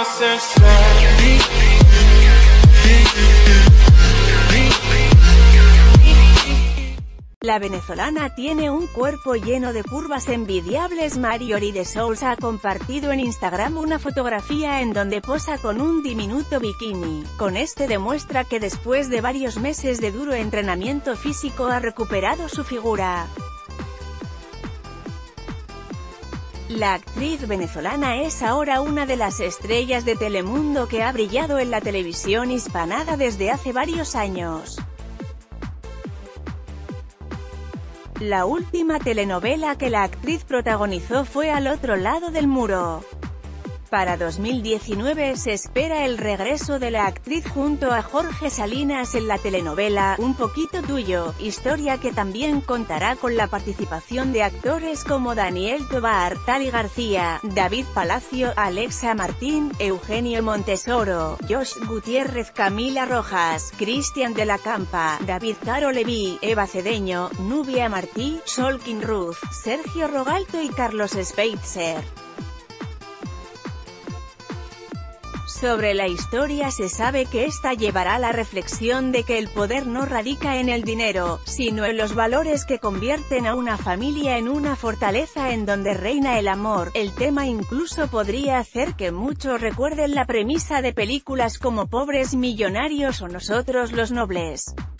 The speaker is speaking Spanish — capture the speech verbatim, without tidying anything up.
La venezolana tiene un cuerpo lleno de curvas envidiables. Marjorie de Sousa ha compartido en Instagram una fotografía en donde posa con un diminuto bikini. Con este demuestra que después de varios meses de duro entrenamiento físico ha recuperado su figura. La actriz venezolana es ahora una de las estrellas de Telemundo que ha brillado en la televisión hispana desde hace varios años. La última telenovela que la actriz protagonizó fue Al otro lado del muro. Para dos mil diecinueve se espera el regreso de la actriz junto a Jorge Salinas en la telenovela Un poquito tuyo, historia que también contará con la participación de actores como Daniel Tobar, Tali García, David Palacio, Alexa Martín, Eugenio Montesoro, Josh Gutiérrez, Camila Rojas, Cristian de la Campa, David Caro Leví, Eva Cedeño, Nubia Martí, Solkin Ruth, Sergio Rogalto y Carlos Schweitzer. Sobre la historia se sabe que esta llevará a la reflexión de que el poder no radica en el dinero, sino en los valores que convierten a una familia en una fortaleza en donde reina el amor. El tema incluso podría hacer que muchos recuerden la premisa de películas como Pobres Millonarios o Nosotros los Nobles.